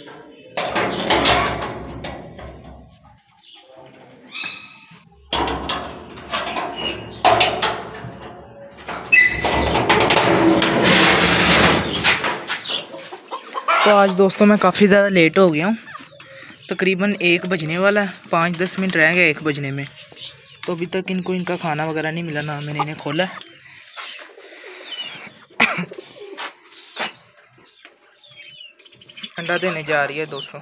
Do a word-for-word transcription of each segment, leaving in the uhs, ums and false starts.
तो आज दोस्तों मैं काफ़ी ज़्यादा लेट हो गया हूँ। तकरीबन एक बजने वाला है, पाँच दस मिनट रह गए एक बजने में। तो अभी तक इनको इनका खाना वगैरह नहीं मिला, ना मैंने इन्हें खोला। अंडा देने जा रही है दोस्तों।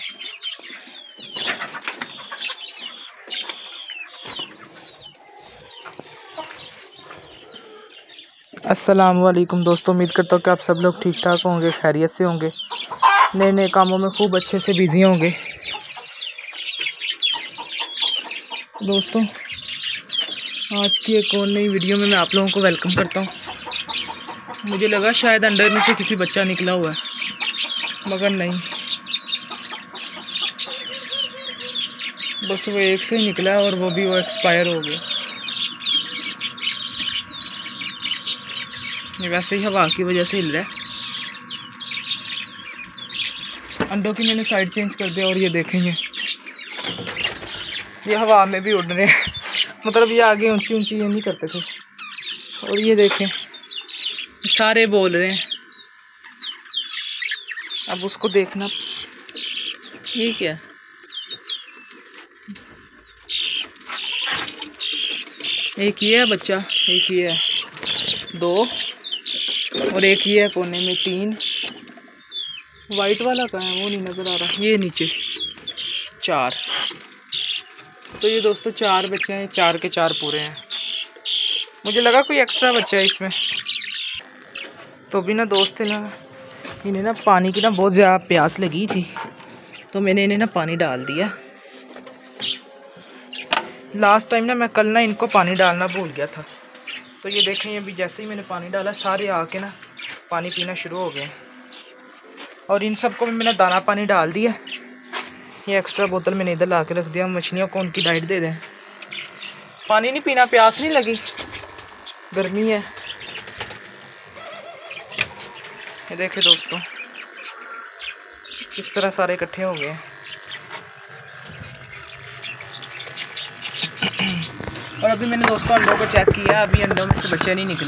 अस्सलाम वालेकुम दोस्तों, उम्मीद करता हूँ कि आप सब लोग ठीक ठाक होंगे, खैरियत से होंगे, नए नए कामों में खूब अच्छे से बिज़ी होंगे। दोस्तों आज की एक और नई वीडियो में मैं आप लोगों को वेलकम करता हूँ। मुझे लगा शायद अंडे में से किसी बच्चा निकला हुआ है, मगर नहीं, बस वो एक से ही निकला है और वो भी वो एक्सपायर हो गया। ये वैसे ही हवा की वजह से हिल रहा है। अंडों की मैंने साइड चेंज कर दिया और ये देखेंगे ये हवा में भी उड़ रहे हैं, मतलब ये आगे ऊंची ऊंची ये नहीं करते थे। और ये देखें सारे बोल रहे हैं। अब उसको देखना, ये क्या, एक ये है बच्चा, एक ये है, दो, और एक ये है कोने में, तीन। वाइट वाला कहाँ है, वो नहीं नज़र आ रहा, ये नीचे चार। तो ये दोस्तों चार बच्चे हैं, चार के चार पूरे हैं। मुझे लगा कोई एक्स्ट्रा बच्चा है इसमें। तो भी ना दोस्त है ना, इन्हें ना पानी की ना बहुत ज़्यादा प्यास लगी थी, तो मैंने इन्हें ना पानी डाल दिया। लास्ट टाइम ना मैं कल ना इनको पानी डालना भूल गया था। तो ये देखें, अभी जैसे ही मैंने पानी डाला सारे आके ना पानी पीना शुरू हो गए। और इन सबको भी मैंने दाना पानी डाल दिया। ये एक्स्ट्रा बोतल मैंने इधर ला के रख दिया। मछलियों को उनकी डाइट दे दें। पानी नहीं पीना, प्यास नहीं लगी, गर्मी है। ये देखें दोस्तों किस तरह सारे इकट्ठे हो गए। और अभी मैंने दोस्तों अंडों को चेक किया, अभी अंडों में से बच्चे नहीं निकले।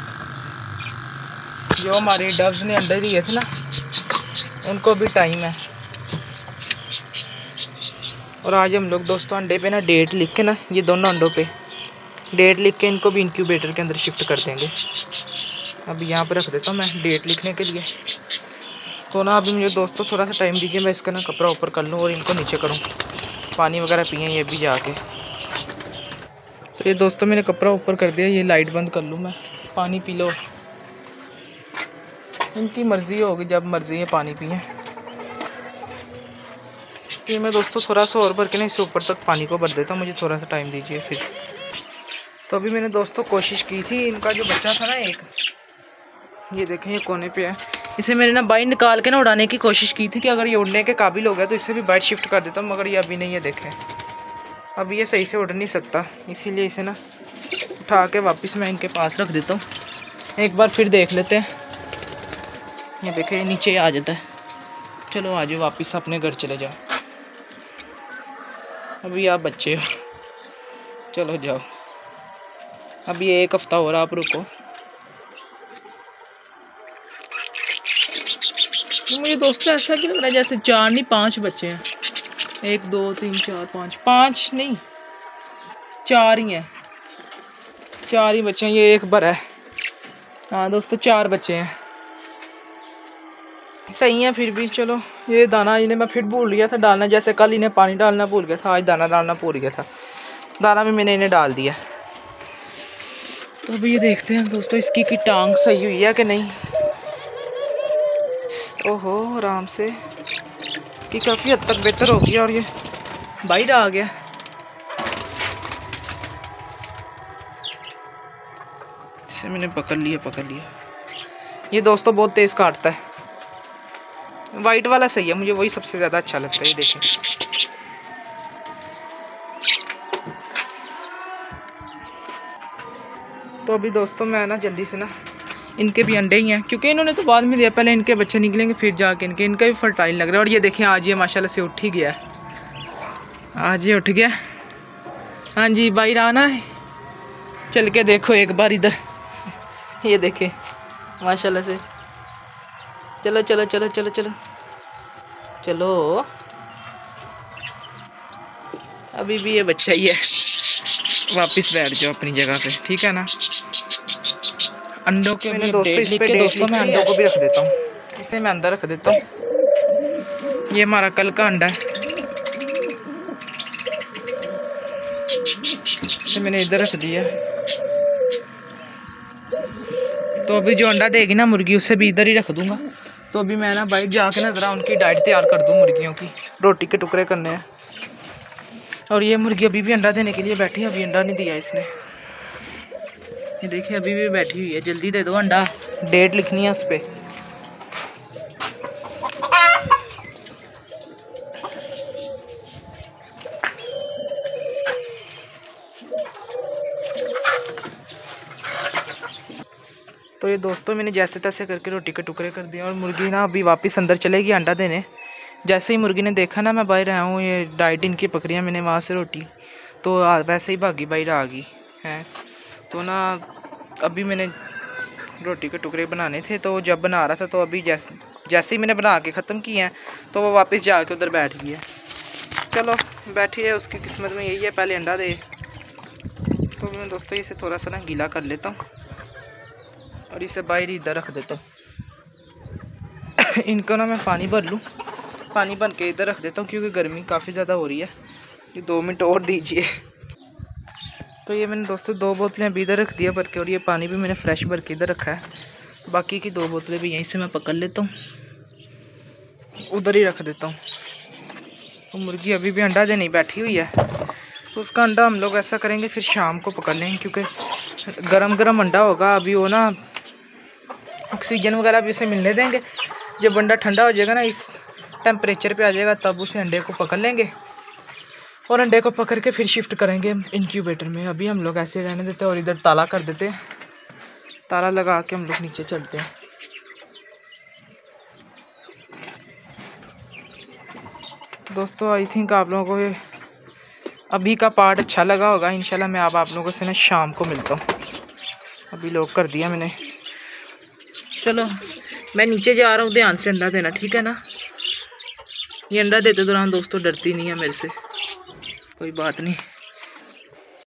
जो हमारे डव्स ने अंडे दिए थे ना, उनको भी टाइम है। और आज हम लोग दोस्तों अंडे पे ना डेट लिख के ना, ये दोनों अंडों पे डेट लिख के इनको भी इंक्यूबेटर के अंदर शिफ्ट कर देंगे। अभी यहाँ पे रख देता हूँ मैं डेट लिखने के लिए। तो ना अभी मुझे दोस्तों थोड़ा सा टाइम दीजिए, मैं इसका ना कपड़ा ऊपर कर लूँ और इनको नीचे करूँ, पानी वगैरह पिए ये भी जाके। तो ये दोस्तों मैंने कपड़ा ऊपर कर दिया, ये लाइट बंद कर लूँ मैं। पानी पी लो, इनकी मर्ज़ी होगी, जब मर्ज़ी है पानी पिए। तो मैं दोस्तों थोड़ा सा और भर के ना इसे ऊपर तक पानी को भर देता हूँ, मुझे थोड़ा सा टाइम दीजिए फिर। तो अभी मैंने दोस्तों कोशिश की थी, इनका जो बच्चा था ना एक, ये देखें ये कोने पे है, इसे मैंने ना बाइट निकाल के ना उड़ाने की कोशिश की थी कि अगर ये उड़ने के काबिल हो गया तो इसे भी बाइट शिफ्ट कर देता हूँ, मगर ये अभी नहीं है। देखें अभी ये सही से उड़ नहीं सकता, इसीलिए इसे ना उठा के वापस मैं इनके पास रख देता हूँ। एक बार फिर देख लेते हैं। ये देखें ये नीचे ही आ जाता है। चलो आ जाओ वापस अपने घर चले जाओ, अभी आप बच्चे हो, चलो जाओ, अभी एक हफ्ता हो रहा, आप रुको। तो मुझे दोस्तों ऐसा क्यों लग रहा है जैसे चार नहीं पांच बच्चे हैं। एक दो तीन चार पाँच, पाँच नहीं चार ही हैं, चार ही बच्चे हैं, ये एक भरा है। हाँ दोस्तों चार बच्चे हैं, सही है फिर भी। चलो ये दाना इन्हें मैं फिर भूल गया था डालना, जैसे कल इन्हें पानी डालना भूल गया था, आज दाना डालना भूल गया था। दाना भी मैंने इन्हें डाल दिया। तो अभी ये देखते हैं दोस्तों इसकी की टांग सही हुई है कि नहीं। ओहो आराम से, इसकी काफ़ी हद तक बेहतर हो गई। और ये बाइट आ गया, इसे मैंने पकड़ लिया पकड़ लिया। ये दोस्तों बहुत तेज़ काटता है, वाइट वाला सही है, मुझे वही सबसे ज़्यादा अच्छा लगता है। ये देखें तो अभी दोस्तों मैं ना जल्दी से ना इनके भी अंडे ही हैं, क्योंकि इन्होंने तो बाद में दिया, पहले इनके बच्चे निकलेंगे फिर जाके इनके इनका भी फर्टाइल लग रहा है। और ये देखिए आज ये माशाल्लाह से उठ ही गया है, आज ये उठ गया। हाँ जी बाहर आना है, चल के देखो एक बार इधर, ये देखे माशाल्लाह से। चलो चलो चलो चलो चलो चलो, अभी भी ये बच्चा ही है, वापस बैठ जाओ अपनी जगह पे, ठीक है ना। अंडों के मैंने दोस्तों इस पे दोस्तों मैं अंडों को भी रख देता हूँ, इसे मैं अंदर रख देता हूँ। ये हमारा कल का अंडा है, इसे मैंने इधर रख दिया। तो अभी जो अंडा देगी ना मुर्गी, उसे भी इधर ही रख दूंगा। तो अभी मैं ना बाइक जाके ना ज़रा उनकी डाइट तैयार कर दूँ, मुर्गियों की रोटी के टुकड़े करने हैं। और ये मुर्गी अभी भी अंडा देने के लिए बैठी है, अभी अंडा नहीं दिया इसने, ये देखिए अभी भी बैठी हुई है। जल्दी दे दो अंडा, डेट लिखनी है उस पर। तो ये दोस्तों मैंने जैसे तैसे करके रोटी के टुकड़े कर दिए और मुर्गी ना अभी वापस अंदर चलेगी अंडा देने। जैसे ही मुर्गी ने देखा ना मैं बाहर आया हूँ, ये डाइट इनकी पकड़ियाँ मैंने वहाँ से रोटी, तो वैसे ही भागी बाहर आ गई है। तो ना अभी मैंने रोटी के टुकड़े बनाने थे, तो जब बना रहा था तो अभी जैसे जैसे ही मैंने बना के ख़त्म किए हैं तो वो वापस जाके उधर बैठ गई है। चलो बैठी है, उसकी किस्मत में यही है, पहले अंडा दे। तो मैं दोस्तों इसे थोड़ा सा ना गीला कर लेता हूँ और इसे बाहर इधर रख देता हूँ। इनको ना मैं पानी भर लूँ, पानी भर के इधर रख देता हूँ क्योंकि गर्मी काफ़ी ज़्यादा हो रही है। ये दो मिनट और दीजिए। तो ये मैंने दोस्तों दो बोतलें अभी इधर रख दिया भर के, और ये पानी भी मैंने फ्रेश भर के इधर रखा है। बाकी की दो बोतलें भी यहीं से मैं पकड़ लेता हूँ, उधर ही रख देता हूँ। तो मुर्गी अभी भी अंडा देने बैठी हुई है, तो उसका अंडा हम लोग ऐसा करेंगे फिर शाम को पकड़ लेंगे, क्योंकि गरम गरम अंडा होगा। अभी वो ना ऑक्सीजन वगैरह भी उसे मिलने देंगे। जब अंडा ठंडा हो जाएगा ना, इस टेम्परेचर पे आ जाएगा, तब उसे अंडे को पकड़ लेंगे और अंडे को पकड़ के फिर शिफ्ट करेंगे इंक्यूबेटर में। अभी हम लोग ऐसे रहने देते हैं और इधर ताला कर देते हैं, ताला लगा के हम लोग नीचे चलते हैं। दोस्तों आई थिंक आप लोगों को ये अभी का पार्ट अच्छा लगा होगा। इंशाल्लाह मैं अब आप लोगों से ना शाम को मिलता हूँ। अभी लोग कर दिया मैंने। चलो मैं नीचे जा रहा हूँ, ध्यान से अंडा देना, ठीक है ना। ये अंडा देते दौरान दोस्तों डरती नहीं है मेरे से, कोई बात नहीं।